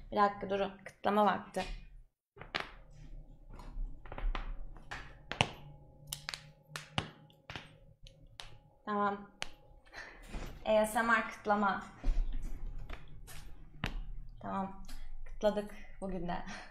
Bir dakika durun. Kıtlama vakti. Tamam. ASMR kıtlama. Tamam. Kıtladık bugün de.